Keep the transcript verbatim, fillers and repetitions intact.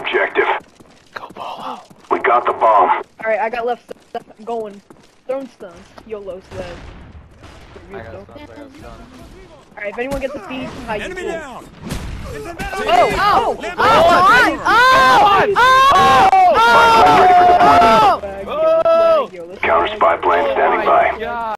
objective. Go Polo. We got the bomb. Alright, I got left stuff. I'm going. Throwing stones. YOLO sled. I got stuff, I got stuff. Alright, if anyone gets a feed, hide Enemy your down! Oh! Oh! Oh! Oh! Oh! Oh! Oh! Counter spy plane standing by. God.